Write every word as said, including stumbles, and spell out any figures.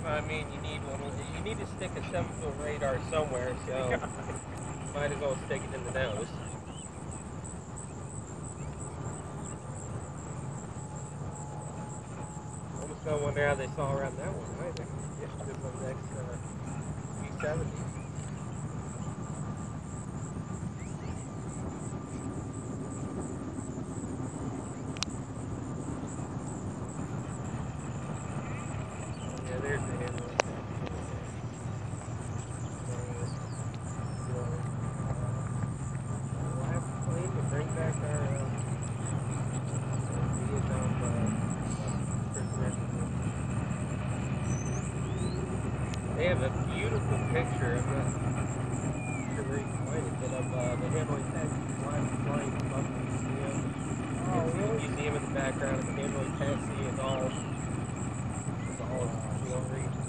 I mean, you need one. You need to stick a seven-foot radar somewhere, so might as well stick it in the nose. Almost don't wonder how they saw around that one either. Yeah, this one's X seventy. Yeah, there's the handle. Bring back our uh, Vietnam uh, prisoners. They have a beautiful picture. I'm not sure where you can find it, but of uh, the Hanoi taxi flying, flying above the museum. Oh, really? The museum in the background, and the Hanoi taxi is all, it's all, you know,